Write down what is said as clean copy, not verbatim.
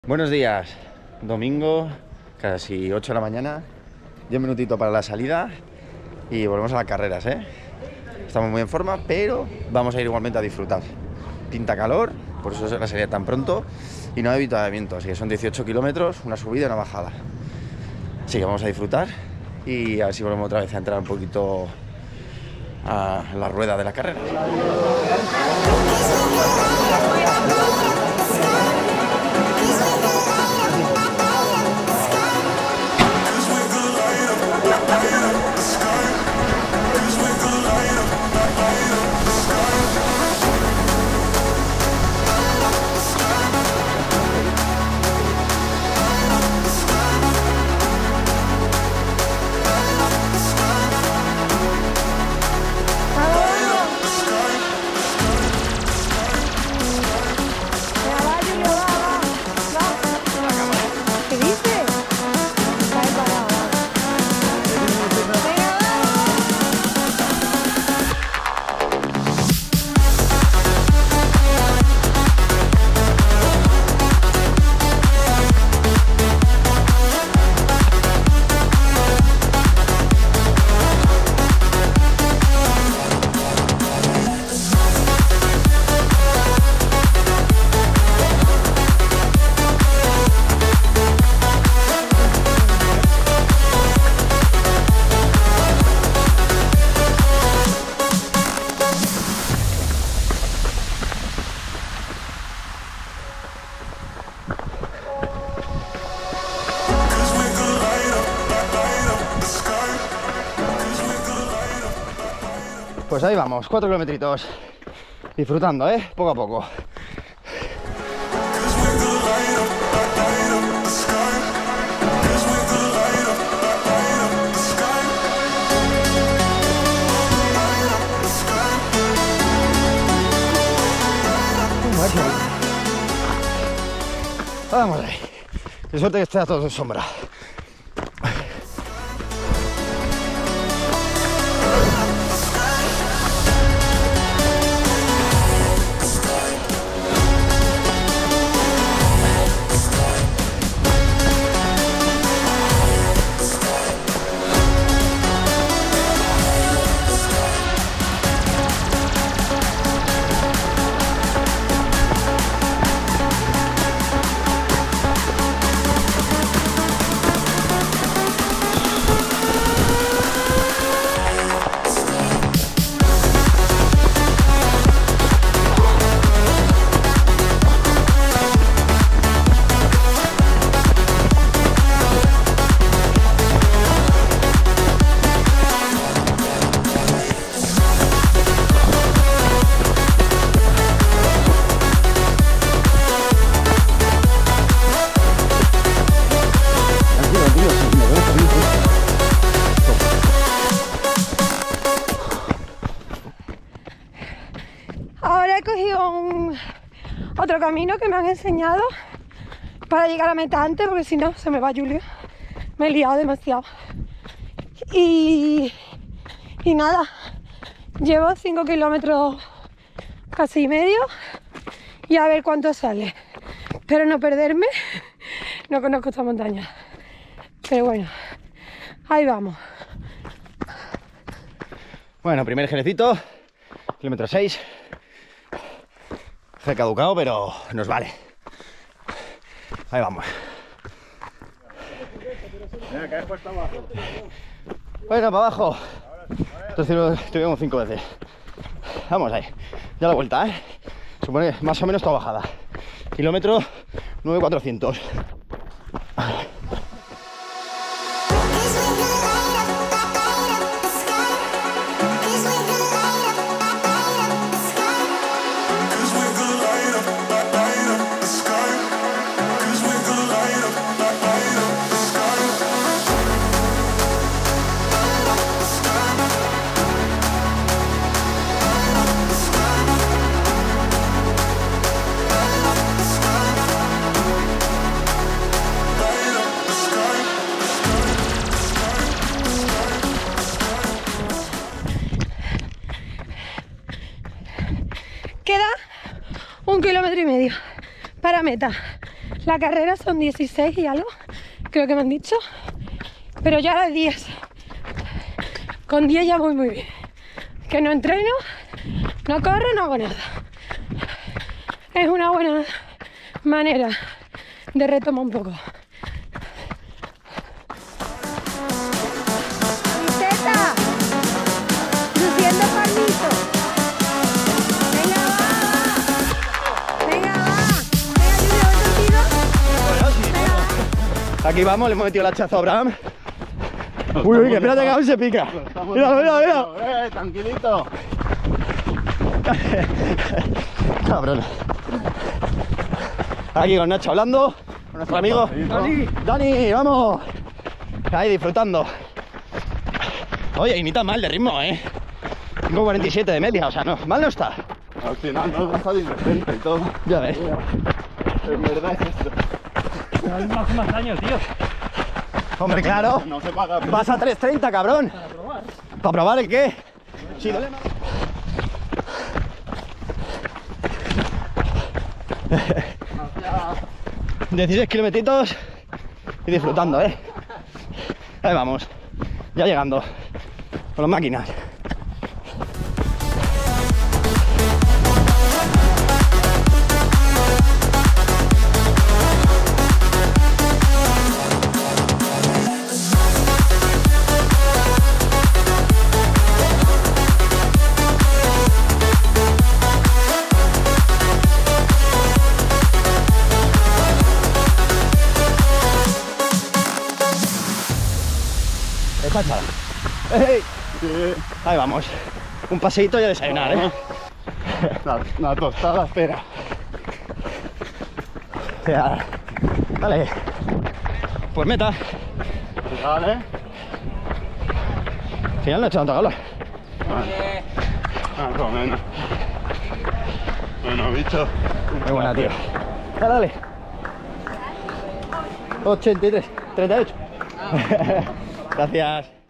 Buenos días, domingo, casi 8 de la mañana, 10 minutitos para la salida y volvemos a las carreras, ¿eh? Estamos muy en forma, pero vamos a ir igualmente a disfrutar. Pinta calor, por eso es la salida tan pronto y no hay avituallamiento, así que son 18 kilómetros, una subida y una bajada. Así que vamos a disfrutar y a ver si volvemos otra vez a entrar un poquito a la rueda de la carrera. Pues ahí vamos, 4 kilometritos, disfrutando, poco a poco. Vamos ahí. Qué suerte que esté a todos en sombra. Ahora he cogido otro camino que me han enseñado para llegar a meta antes, porque si no se me va Julio. Me he liado demasiado. Y nada, llevo 5 kilómetros casi y medio y a ver cuánto sale. Espero no perderme, no conozco esta montaña. Pero bueno, ahí vamos. Bueno, primer genecito, kilómetro 6. Se ha caducado, pero nos vale. Ahí vamos. Bueno, para abajo. Entonces estuvimos 5 veces. Vamos ahí. Ya la vuelta, Supone más o menos toda bajada. Kilómetro 9,400. Queda 1,5 kilómetros para meta. La carrera son 16 y algo, creo que me han dicho, pero ya a las 10. Con 10 ya voy muy bien. Que no entreno, no corro, no hago nada. Es una buena manera de retomar un poco. ¡Viseta! ¡Luciendo palmito! ¡Venga, va! ¡Venga, va! ¡Venga, Julio, Aquí vamos, le hemos metido el hachazo a Abraham. Uy, uy, que espérate que aún se pica. Mira, mira, mira. Tranquilito. Cabrón. Aquí con Nacho hablando, con nuestro amigo Dani, vamos. Ahí disfrutando. Oye, y ni tan mal de ritmo, 5:47 de media, o sea, no, mal no está. Al final no está de inocente y todo. Ya ves. En verdad es esto. Más años, tío. Hombre, claro. No se paga. Vas a 3:30, cabrón. ¿Para probar? ¿Para probar el qué? Sí, dale más. 16 kilómetros y disfrutando, Ahí vamos, ya llegando con las máquinas. Cháchala. ¡Ey! Sí. Ahí vamos, un paseíto y a desayunar, La tostada espera. Ya. Vale, pues meta. Vale. Al final no he hecho tanta gala. Más o menos. Bueno, bicho. Muy buena, tío. Dale. 83, 38. Gracias.